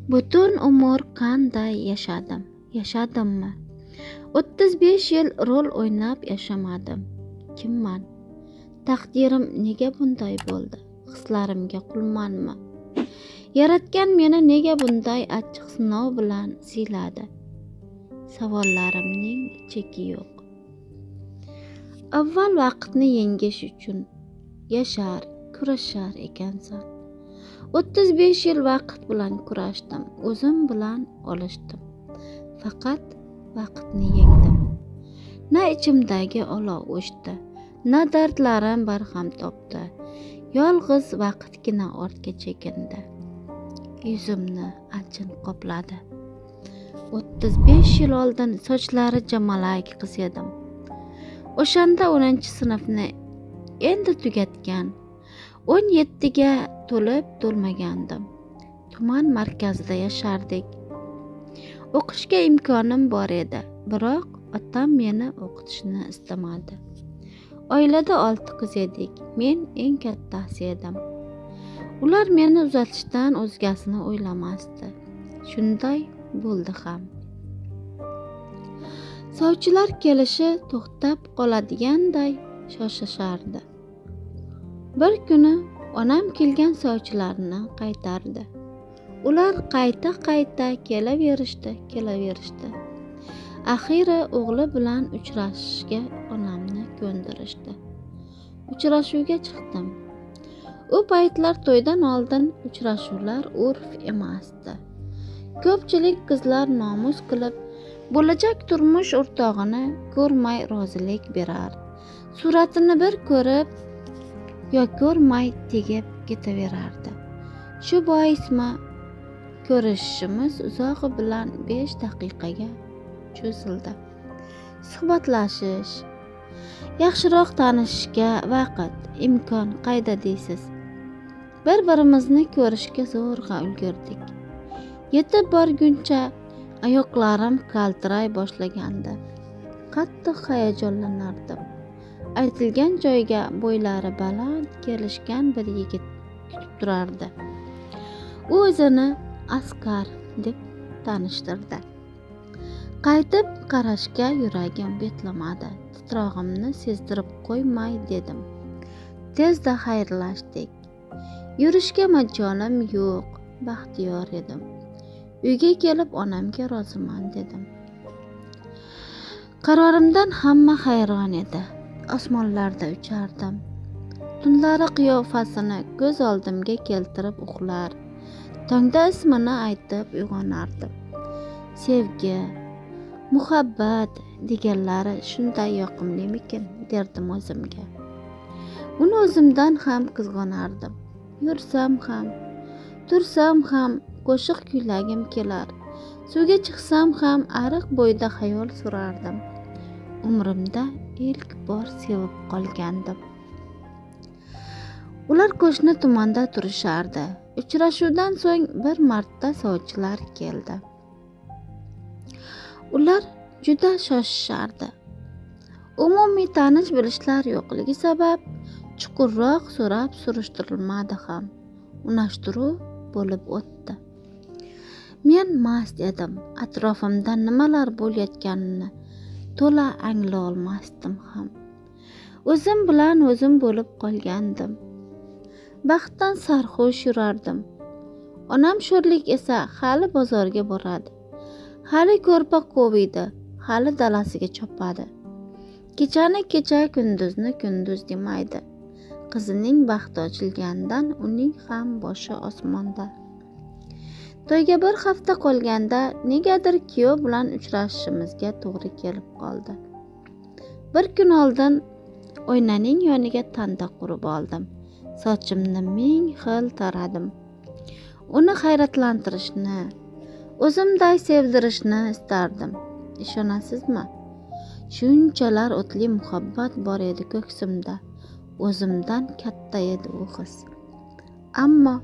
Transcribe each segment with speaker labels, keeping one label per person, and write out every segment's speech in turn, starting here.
Speaker 1: Butun umr qanday yashadimmi? 35 yil rol o'ynab yashamadim. Kimman? Taqdirim nega bunday bo'ldi? Hislarimga qulmanmi? Yaratgan meni nega bunday achchiq sinov bilan siyladi? Savollarimning cheki yo'q. Avval vaqtni yengish uchun yashar, kurashar ekansan. 35 yil vaqt bilan kurashdim, o'zim bilan olishdim. Faqat vaqtni yengdim. Na ichimdagi olov o'chdi, na dardlarim barham topdi. Yolg'iz vaqtgina ortga chekindi. Yuzimni achin qopladi. 35 yil oldin sochlari jamalak qiz edim. O'shanda 10-sinfni endi tugatgan, 17ga to'lib to'lmagandim. Tuman markazida yashardik. O'qishga imkonim bor edi, biroq otam meni o'qitishni istamadi. Oilada 6 qiz edik, men eng kattasi edim. Ular meni uzatishdan o'zgasini o'ylamasdi. Shunday bo'ldi ham. Sovchilar kelishi to'xtab qoladiganday shoshishardi. Bir kuni onam kelgan sovchilarni qaytardi. Ular qayta kelaverishdi. Axiri o'g'li bilan uchrashishga onamni ko'ndirishdi. Uchrashuvga chiqdim. U paytlar to'ydan oldin uchrashuvlar urf emasdi. Ko'pchilik qizlar nomus qilib, bo'lajak turmush o'rtog'ini ko'rmay rozilik berar. Suratini bir ko'rib yo ko'rmay tegib ketaverardi. Shu boismi ko'rishishimiz uzog'i bilan 5 daqiqaga cho'zildi. Suhbatlashish, yaxshiroq tanishishga vaqt, imkon qayda deysiz? Bir-birimizni ko'rishga zo'rg'a ulgurdik. Yetib borguncha oyoqlarim qaltiray boshlagandi. Qattiq hayajonlanardim. Aytilgan joyga bo'ylari baland kelishgan bir yigit kutib turardi. U o'zini askar deb tanishtirdi. Qaytib qarashga yuragim betlamadi. Titrog'imni sezdirib qo'ymay dedim. Tezda xayrlashdik. Yurishga majolim yo'q, baxtiyor edim. Uyga kelib onamga roziman dedim. Qarorimdan hamma hayron edi. Osmonlarda uchardim. Tunlari qiyofasini ko'z oldimga keltirib uxlar. Tongda ismini aytib uyg'onardim. Sevgi, muhabbat deganlari shunday yoqimlimikin derdim o'zimga. Uni o'zimdan ham qizg'onardim. Yursam ham, tursam ham qo'shiq kuylagim kelar. Suvga chiqsam ham ariq bo'yida xayol surardim. Umrimda ilk bor sevib qolgandim. Ular qo'shni tumanda turishardi. Uchrashuvdan so'ng bir marta sovchilar keldi. Ular juda shoshishardi. Umumiy tanish bilishlar yo'qligi sabab chuqurroq so'rab surishtirilmadi ham. Unashtiruv bo'lib o'tdi. Men mast edim. Atrofimda nimalar bo'layotganini to'la angla olmasdim ham. O'zim bilan o'zim bo'lib qolgandim. Baxtdan sarxush yurardim. Onam sho'rlik esa hali bozorga boradi. Hali ko'rpa qoviydi, hali dalasiga chopadi. Kechani kecha, kunduzni kunduz demaydi. Qizining baxti ochilgandan uning ham boshi osmonda. To'yga bir hafta qolganda negadir kuyov bilan uchrashishimizga to'g'ri kelib qoldi. Bir kun oldin oynaning yoniga tanda qurib oldim. Sochimni ming xil taradim. Uni hayratlantirishni, o'zimday sevdirishni istardim. Ishonasizmi? Shunchalar o'tli muhabbat bor edi ko'ksimda. O'zimdan katta edi u his. Ammo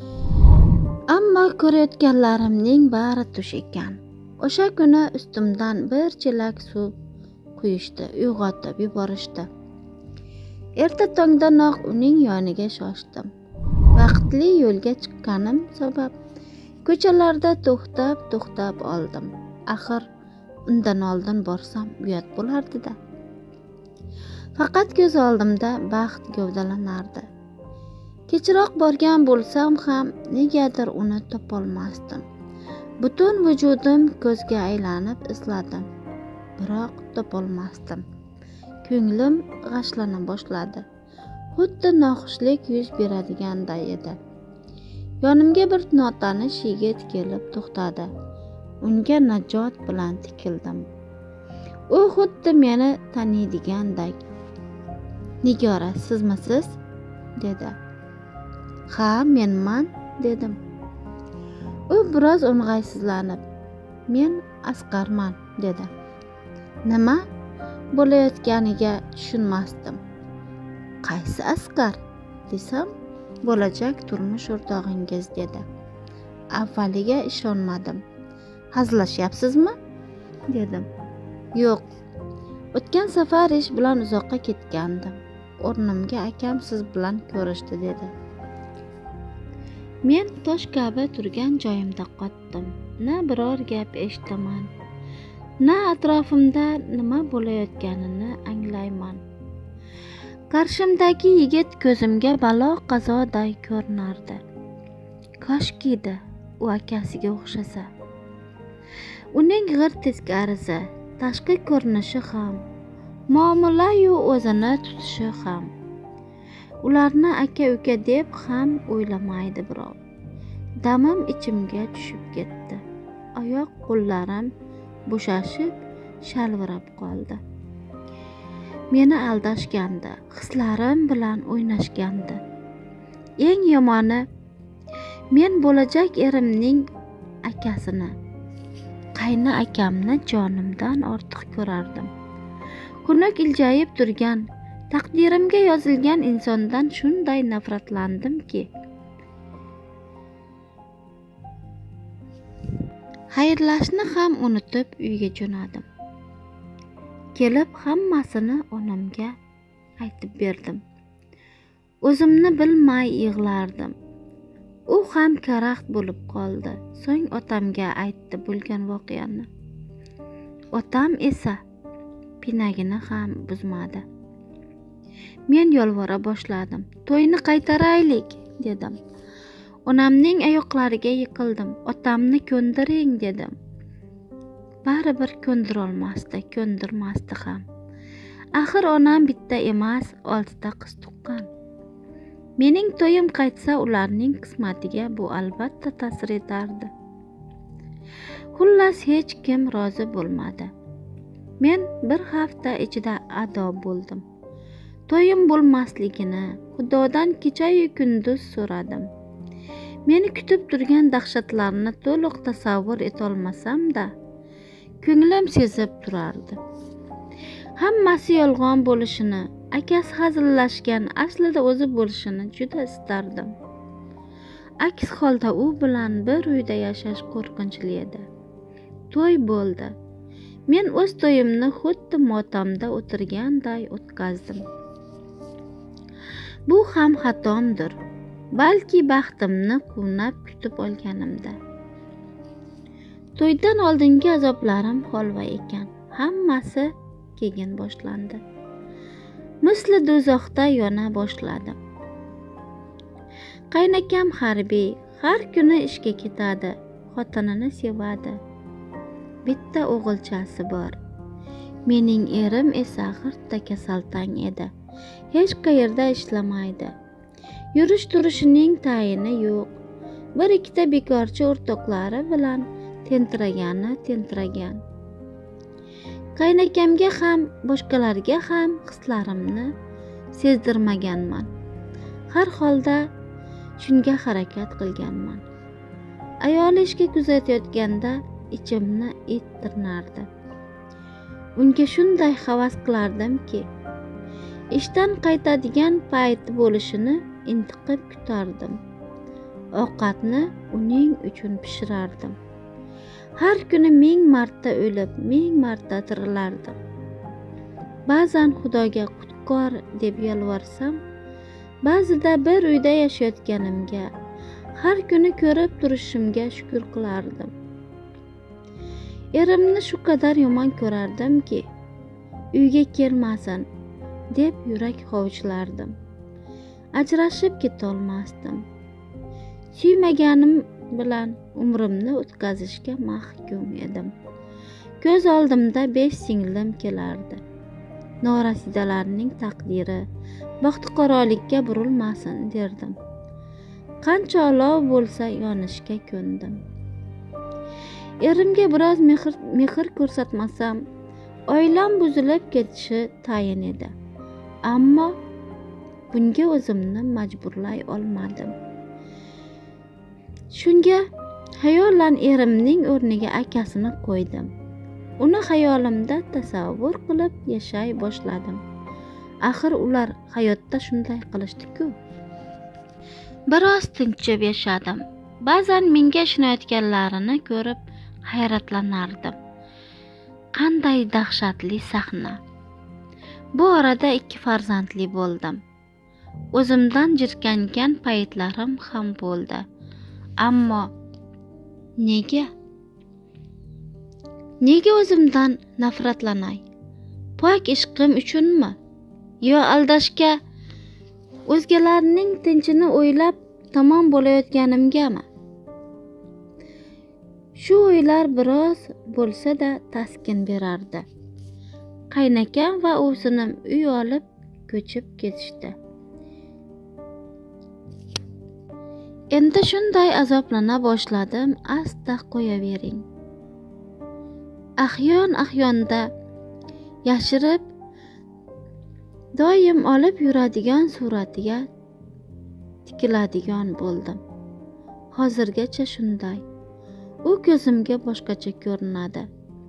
Speaker 1: ko'rayotganlarimning bari tush ekan. O'sha kuni ustimdan bir chelak suv quyishdi, uyg'otib yuborishdi. Erta tongdanoq uning yoniga shoshdim. Vaqtli yo'lga chiqqanim sabab Ko'chalarda to'xtab oldim. Axir undan oldin borsam uyat bo'lardi-da. Faqat ko'z oldimda baxt gavdalanardi. Kechroq borgan bo'lsam ham negadir uni topolmasdim. Butun vujudim ko'zga aylanib izladim, biroq topolmasdim. Ko'nglim g'ashlana boshladi. Xuddi noxushlik yuz beradiganday edi. Yonimga bir notanish yigit kelib to'xtadi. Unga najot bilan tikildim. U xuddi meni taniydigandek. "Nigora, sizmisiz?" dedi. "Ha, menman", dedim. U biroz o'ng'aysizlanib, "Men Asqarman", dedi. Nima bo'layotganiga tushunmasdim. "Qaysi Asqar?" desam, "Bo'lajak turmush o'rtog'ingiz", dedi. Avvaliga ishonmadim. "Hazillashyapsizmi?" dedim. "Yo'q. O'tgan safar ish bilan uzoqqa ketgandim. O'rnimga akam siz bilan ko'rishdi", dedi. Men tosh kabi turgan joyimda qotdim. Na biror gap eshitaman, na atrofimda nima bo'layotganini anglayman. Qarshimdagi yigit ko'zimga balo qazoday ko'rinardi. Koshkida u akasiga o'xshasa. Uning g'ir teskarisi, tashqi ko'rinishi ham, muomala-yu o'zini tutishi ham. Ularni aka-uka deb ham o'ylamaydi birov. Damim ichimga tushib ketdi. Oyoq qo'llarim bo'shashib, shalvirab qoldi. Meni aldashgandi, hislarim bilan o'ynashgandi. Eng yomoni, men bo'lajak erimning akasini, qayni akamni jonimdan ortiq ko'rardim. Xunuk iljayib turgan, taqdirimga yozilgan insondan shunday nafratlandimki, xayrlashni ham unutib uyga jo'nadim. Kelib hammasini onamga aytib berdim. O'zimni bilmay yig'lardim. U ham karaxt bo'lib qoldi. So'ng otamga aytdi bo'lgan voqeani. Otam esa pinagini ham buzmadi. Men yolvora boshladim. "To'yni qaytaraylik", dedim. Onamning oyoqlariga yiqildim. "Otamni ko'ndiring", dedim. Baribir ko'ndirmasdi ham. Axir onam bitta emas, 6 ta qiz tuqqan. Mening to'yim qaytsa, ularning qismatiga bu albatta ta'sir etardi. Xullas, hech kim rozi bo'lmadi. Men bir hafta ichida ado bo'ldim. To'yim bo'lmasligini Xudodan kecha-yu kunduz so'radim. Meni kutib turgan dahshatlarni to'liq tasavvur etolmasam-da, ko'nglim sezib turardi. Hammasi yolg'on bo'lishini, akasi hazillashgan, aslida o'zi bo'lishini juda istardim. Aks holda u bilan bir uyda yashash qo'rqinchli edi. To'y bo'ldi. Men o'z to'yimni xuddi motamda o'tirganday o'tkazdim. Bu ham xatomdir. Balki baxtimni quvnab kutib olganimda. To'ydan oldingi azoblarim holva ekan. Hammasi keyin boshlandi. Misli do'zaxda yona boshladim. Qaynakam harbiy, har kuni ishga ketadi, xotinini sevadi. Bitta o'g'ilchasi bor. Mening erim esa g'irta kasaltang edi. Hech qayerda ishlamaydi. Yurish turishining tayini yo'q. Bir ikkita bekorchi o'rtoqlari bilan tentiragan. Qaynakamga ham, boshqalarga ham hislarimni sezdirmaganman. Har holda shunga harakat qilganman. Ayol ishga kuzatayotganda ichimni it tirnardi. Unga shunday havas qilardimki, ishdan qaytadigan payti bo'lishini intiqib kutardim. Ovqatni uning uchun pishirardim. Har kuni 1000 marta o'lib, 1000 marta tirilardim. Ba'zan Xudoga qutkor deb yalvarsam, ba'zida bir uyda yashayotganimga, har kuni ko'rib turishimga shukr qilardim. Erimni shu qadar yomon ko'rardimki, uyga kelmasin deb yurak hovuchlardim. Ajrashib ketolmasdim. Suymaganim bilan umrimni o'tkazishga mahkum edim. Ko'z oldimda 5 singlim kelardi. Norasidalarning taqdiri baxtiqarolikka burilmasin derdim. Qancha olov bo'lsa yonishga ko'ndim. Erimga biroz mehr ko'rsatmasam, oilam buzilib ketishi tayin edi. Ammo bunga o'zimni majburlay olmadim. Shunga xayolan erimning o'rniga akasini qo'ydim. Uni xayolimda tasavvur qilib yashay boshladim. Axir ular hayotda shunday qilishdi-ku. Biroz tinchib yashadim. Ba'zan menga ishonayotganlarini ko'rib hayratlanardim. Qanday dahshatli sahna. Bu orada 2 farzandli bo'ldim. O'zimdan jirkangan paytlarim ham bo'ldi. Ammo nega o'zimdan nafratlanay? Pok ishqim uchunmi? Yo aldashga, o'zgalarning tinchini o'ylab tamom bo'layotganimgami? Shu o'ylar biroz bo'lsa-da taskin berardi. Qaynakam va o'zinim uy olib ko'chib ketishdi. Endi shunday azoblana boshladim, asta qo'yavering. Ahyon-ahyonda yashirib doim olib yuradigan suratiga tikiladigan bo'ldim. Hozirgacha shunday. U ko'zimga boshqacha ko'rinadi.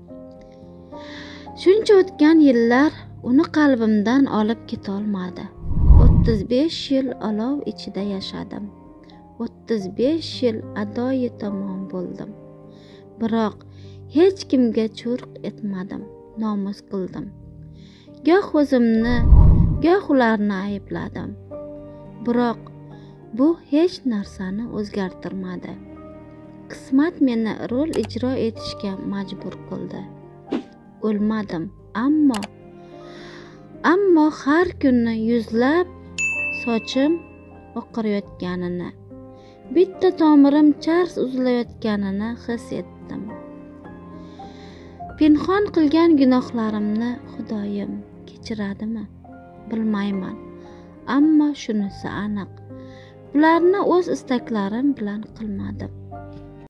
Speaker 1: Shuncha o'tgan yillar uni qalbimdan olib ketolmadi. 35 yil olov ichida yashadim. 35 yil adoyi tamom bo'ldim. Biroq hech kimga churq etmadim, nomus qildim. Goh o'zimni, goh ularni aybladim. Biroq bu hech narsani o'zgartirmadi. Qismat meni rol ijro etishga majbur qildi. O'lmadim, ammo har kuni yuzlab sochim oqarayotganini, bitta tomirim chars uzilayotganini his etdim. Pinhon qilgan gunohlarimni Xudoyim kechiradimi? Bilmayman. Ammo shunisi aniq. Bularni o'z istaklarim bilan qilmadim.